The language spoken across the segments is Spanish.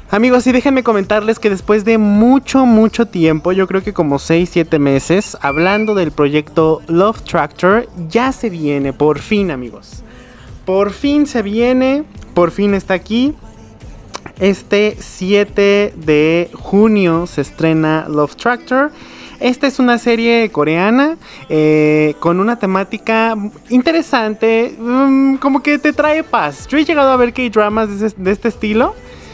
Amigos, y déjenme comentarles que después de mucho tiempo, yo creo que como 6-7 meses, hablando del proyecto Love Tractor, ya se viene, por fin, amigos. Por fin se viene, por fin está aquí. Este 7 de junio se estrena Love Tractor. Esta es una serie coreana con una temática interesante, como que te trae paz. Yo he llegado a ver K-dramas de este estilo.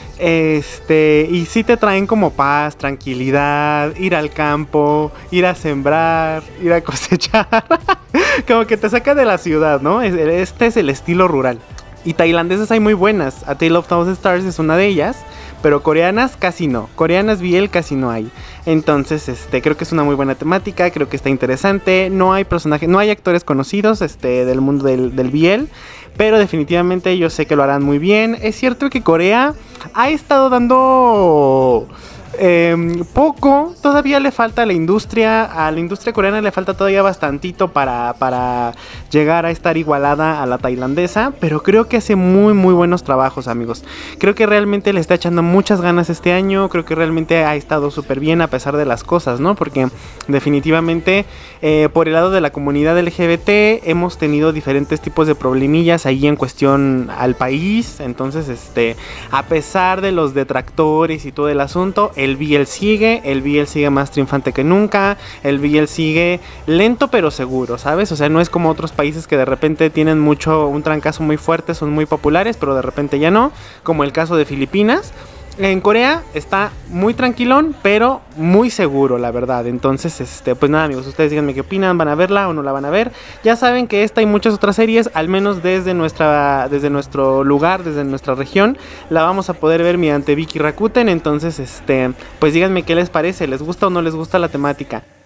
Y sí te traen como paz, tranquilidad, ir al campo, ir a sembrar, ir a cosechar. Como que te saca de la ciudad, ¿no? Este es el estilo rural. Y tailandesas hay muy buenas. A Tale of Thousand Stars es una de ellas. Pero coreanas casi no. Coreanas BL casi no hay. Entonces, creo que es una muy buena temática. Creo que está interesante. No hay personajes, no hay actores conocidos del mundo del BL. Pero definitivamente yo sé que lo harán muy bien. Es cierto que Corea ha estado dando poco. Todavía le falta a la industria coreana le falta todavía bastantito para llegar a estar igualada a la tailandesa, pero creo que hace muy buenos trabajos, amigos. Creo que realmente le está echando muchas ganas este año. Creo que realmente ha estado súper bien a pesar de las cosas, ¿no? Porque definitivamente por el lado de la comunidad LGBT hemos tenido diferentes tipos de problemillas ahí en cuestión al país. Entonces, a pesar de los detractores y todo el asunto, el BL sigue más triunfante que nunca. El BL sigue lento pero seguro, ¿sabes? O sea, no es como otros países que de repente tienen un trancazo muy fuerte, son muy populares, pero de repente ya no, como el caso de Filipinas. En Corea está muy tranquilón, pero muy seguro, la verdad. Entonces, pues nada, amigos, ustedes díganme qué opinan, ¿van a verla o no la van a ver? Ya saben que esta y muchas otras series, al menos desde nuestro lugar, desde nuestra región, la vamos a poder ver mediante Viki Rakuten. Entonces, pues díganme qué les parece, ¿les gusta o no les gusta la temática?